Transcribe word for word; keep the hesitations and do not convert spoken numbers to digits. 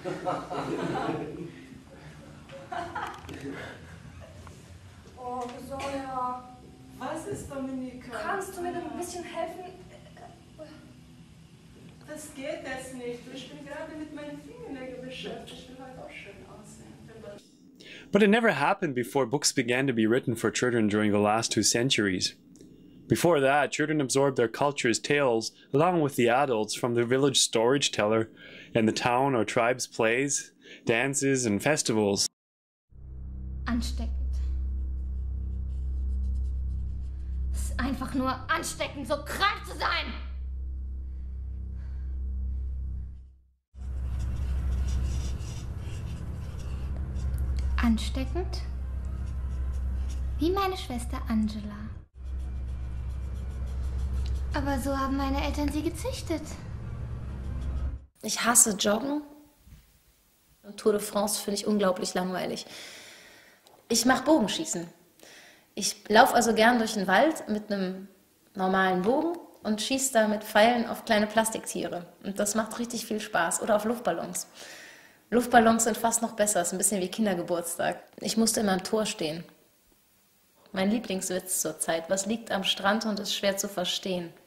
Oh, Sonja. Was ist, Dominika? Kannst du mir denn ein bisschen helfen? Das geht jetzt nicht. Ich bin gerade mit meinen Fingernägeln beschäftigt. Ich will heute auch schön aussehen. But it never happened before books began to be written for children during the last two centuries. Before that, children absorbed their culture's tales along with the adults from the village storage teller and the town or tribe's plays, dances and festivals. Ansteckend. Es ist einfach nur ansteckend, so krank zu sein. Ansteckend? Wie meine Schwester Angela. Aber so haben meine Eltern sie gezüchtet. Ich hasse Joggen. Und Tour de France finde ich unglaublich langweilig. Ich mache Bogenschießen. Ich laufe also gern durch den Wald mit einem normalen Bogen und schieße da mit Pfeilen auf kleine Plastiktiere. Und das macht richtig viel Spaß. Oder auf Luftballons. Luftballons sind fast noch besser, ist ein bisschen wie Kindergeburtstag. Ich musste immer am Tor stehen. Mein Lieblingswitz zurzeit: Was liegt am Strand und ist schwer zu verstehen?